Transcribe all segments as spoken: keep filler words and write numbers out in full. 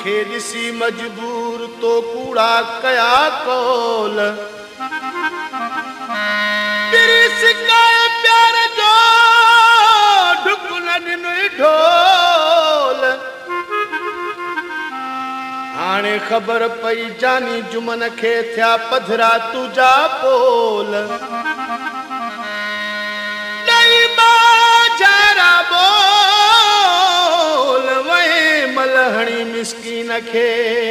ॾिसी मजबूर तो कूड़ा कया कोल तेरी सिकाए प्यार जो ढुक न ॾिनुई ढोल हाणे ख़बर पई जानी जुमन खे थिया पधरा तुझा पोल ॾई बाजारा बोल वहे मलहणी मिसकीन खे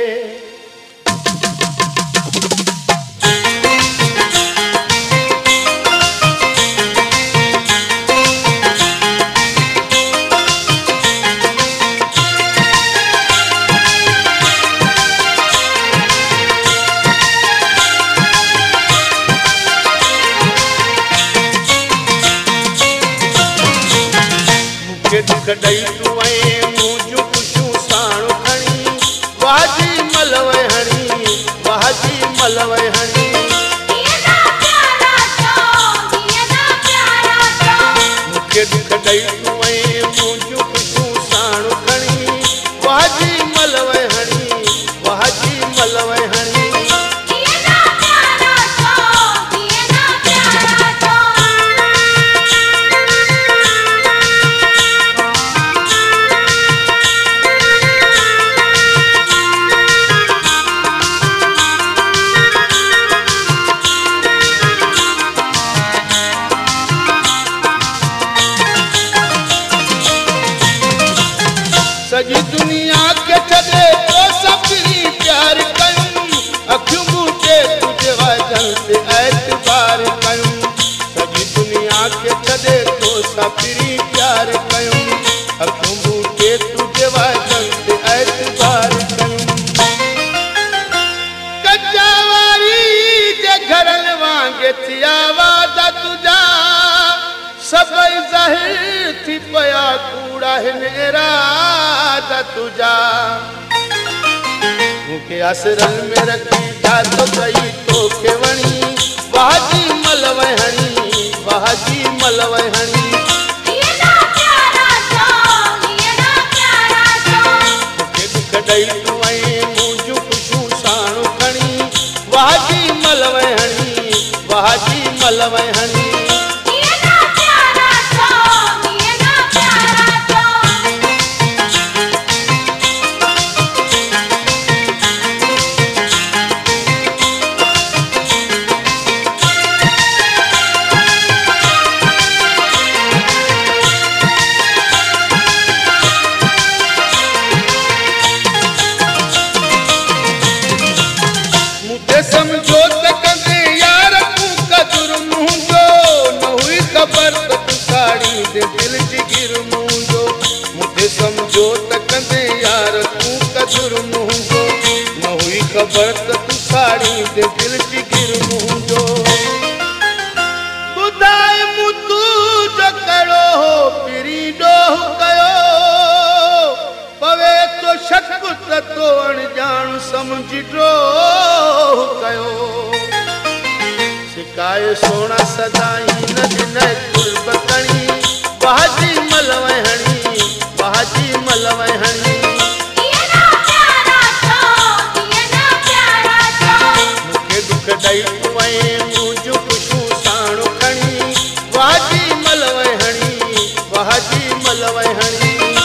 दुख ॾई तूं ऐं मुंहिंजूं खुशियूं साणु खणी वाजी मलवै हणी वाजी मलवै हणी मूंखे दुख ॾई तूं ऐं मुंहिंजूं खुशियूं साणु खणी वाजी मलवै हणी वाजी मलवै हणी सॼी दुनिया खे छॾे तो सभिनी प्यार कयूं अखियूं बूटे तुझे वाइदनि ते एतबार कयूं सॼी दुनिया खे छॾे तो सभिनी प्यार कयूं अखियूं बूटे तुझे वाइदनि ते एतबार कयूं कचा वारी जे घरनि वांगे थिया वादा तुझा सभई ज़ाहिर थी पया कूड़ा हिन इरादा तुझा मूंखे आसरन में रखी जातो कई तोखे वणी वाजी मलवै हणी वाजी मलवै हणी मूंखे दुख ॾई तूं ऐं मुंहिंजूं खुशियूं साणु खणी वाजी मलवै हणी वाजी मलवै हणी समझो त कंदे यार तूं कदुर मुंहिंजो न हुई ख़बर त तूं साड़ी दे दिल जिगर मुंहिंजो मूंखे समझो त कंदे यार तूं कदुर मुंहिंजो न हुई ख़बर त तूं साड़ी दे दिल जिगर मुंहिंजो ॿुधाए मूं तुंहिंजो कहिड़ो पिरी ॾोह कयो पवे तो शक त तो अणॼाण समझी ड्रोह कयो सिकाए सोना सदाई न ॾिनई कुलबतणी वाजी मलवै हणी वाजी मलवै हणी मूंखे दुख ॾई तूं ऐं मुंहिंजूं खुशियूं साणु खणी वाजी मलवै हणी वाजी मलवै हणी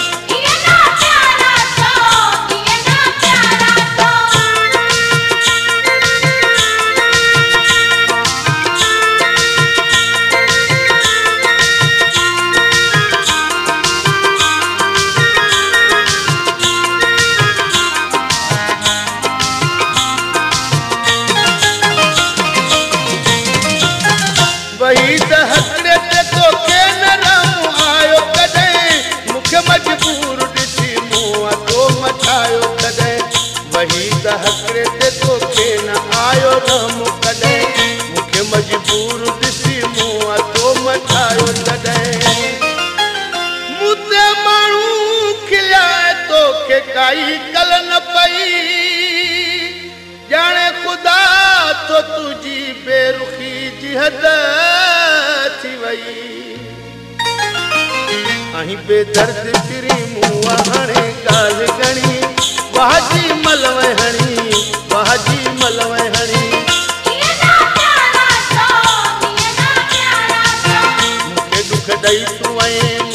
वही त हकड़े ते तोखे न रहूं आयो कॾहिं मूंखे मजबूर ॾिसी मुंहुं तो मचायो कॾहिं वही त हकड़े ते तोखे न आयो रहूं कॾहिं मूंखे मजबूर ॾिसी मुंहुं तो मचायो कॾहिं मूं ते माण्हू खिलाए तोखे काई कल न पई ॼाणे ख़ुदा तो तुझी बेरुखी जी हद थी वई अहीं बेदर्द फिरी मुआ हाणे गाल गणी वाजी मलवे हणी वाजी मलवे हणी मूंखे दुख ॾेई तूं ऐं